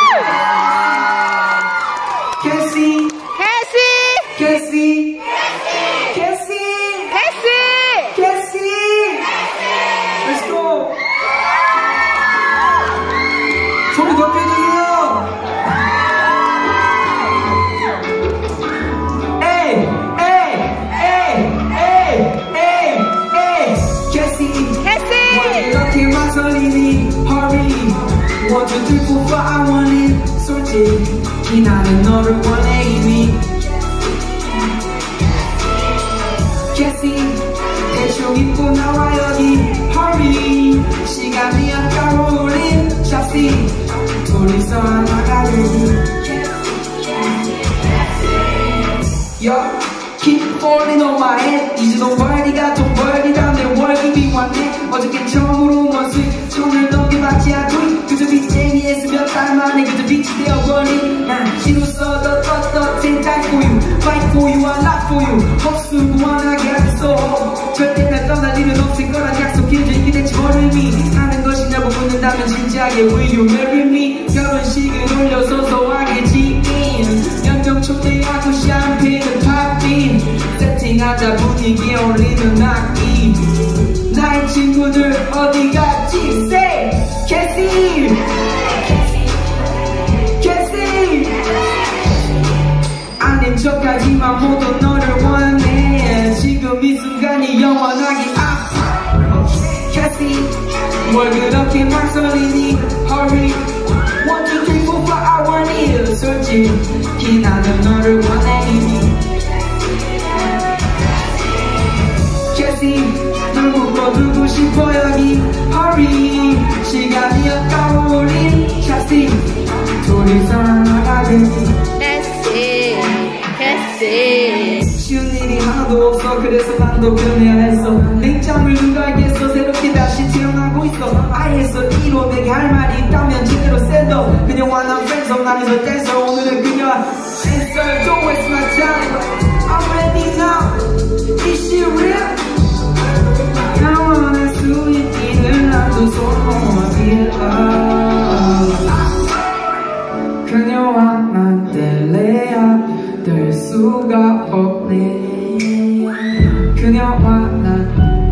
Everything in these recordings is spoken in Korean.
Cassie. Cassie. Let's go. 소리 더 빼주세요. 에이. Cassie. 왜 이렇게 망설이니? Hurry. 1, 2, 3, 4, 5, I want it. 솔직히 나는 너를 원해 이미. Cassie. 대충 입고 나와 여기. Hurry. 시간이 아까워 우린. Cassie. 둘이서 하나가 되니. Yo, keep falling on my head. 이제 너 벌기가 좀 벌기다. 내 월급이 왔네. 어저께 처음으로 원 수익 손을 넘겨봤지 않고 그저 빚쟁이에서 몇 달 만에 그저 빛이 되어버린 난 이로써 더 떳떳해. Die for you, fight for you, I lie for you. 헛수 무한하게 하겠어. 절대 날 떠날 일은 없을 거란 약속해줘. 이게 대체 뭘 의미하는 것이냐고 묻는다면 진지하게 Will you marry me? 결혼식을 올려서 소화하게 지인 연정 초대하고 샴페인을 팝인 세팅하자 분위기에 올리는 악기. 나의 친구들 어디 갔지? Say Cassie. 아닌 척하지만 모두 너를 원해. 지금 이 순간이 영원하게 Cassie. 뭘 그렇게 망설이니? Hurry. 1, 2, 3, 4, 5, I want it. 솔직히 나는 너를 원해 이미. Cassie. 널 묶어두고 싶어 여기. Hurry. 시간이 아까워 우린. Cassie. 둘이서 하나가 되니. 쉬운 일이 하나도 없어. 그래서 난 더 변해야 했어. 냉장을 누가 알겠어. 새롭게 다시 태어나고 있어. 아이에서 1호 내게 할 말이 있다면 제대로 셋더. 그녀와 난 friends 나에서 댄서. 오늘은 그녀와 answer. Don't waste my time. I'm ready now. Is she real? 영원할 수 있기를 나도 소원이야. 그녀와 난 뗄래야 될 수가 없네. 그녀와 난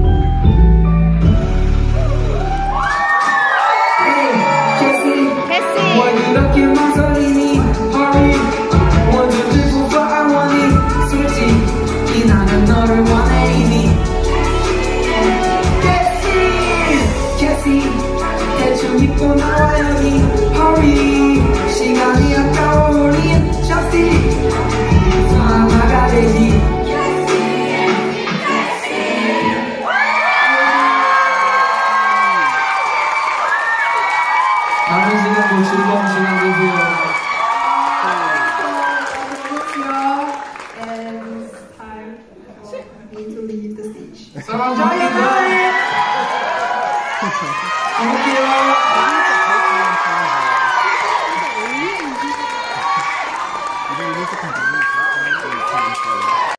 Hey, Cassie. 뭘 이렇게 망설이니? Hurry. 1, 2, 3, 4, 5, I want it. 솔직히 나는 너를 원해 이미. Cassie. 대충 입고 나와 여기. Hurry. 시간이 아까워 우린. Cassie. 하나가 되니. 다른 시간도 즐거운 시간 되세요. And it's time for me to leave the stage. 사랑합니다.